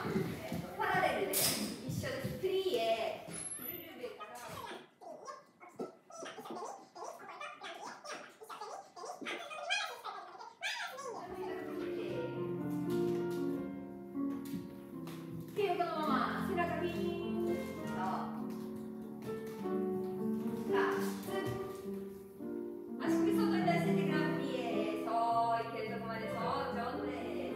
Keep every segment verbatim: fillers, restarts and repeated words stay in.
えー、とパラレルで一緒です。プリエ、ルルベから手をこのまま背中ピーンと足首外に出しててグランピエ、そういけるとこまで、そう上手です。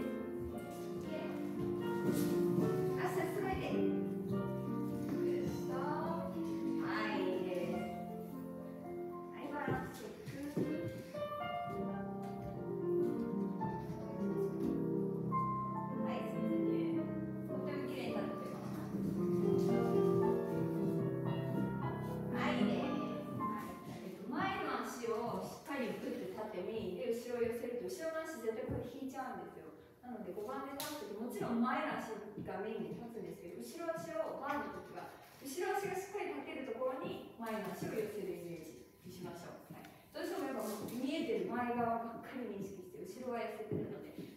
足すべてぐっと、はいいいです。はい、バランスチェック。はい、スミスニュー、とても綺麗に立ってます。はいいいです。前の足をしっかりグッと縦にで後ろを寄せると後ろの足絶対これ引いちゃうんですよ。なのでごばんで立つときもちろん前の足がメインで立つんですけど、後ろ足をバーのときは後ろ足がしっかり立てるところに前の足を寄せるイメージにしましょう。はい、どうしてもやっぱ見えてる前側ばっかりに意識して後ろは痩せてるので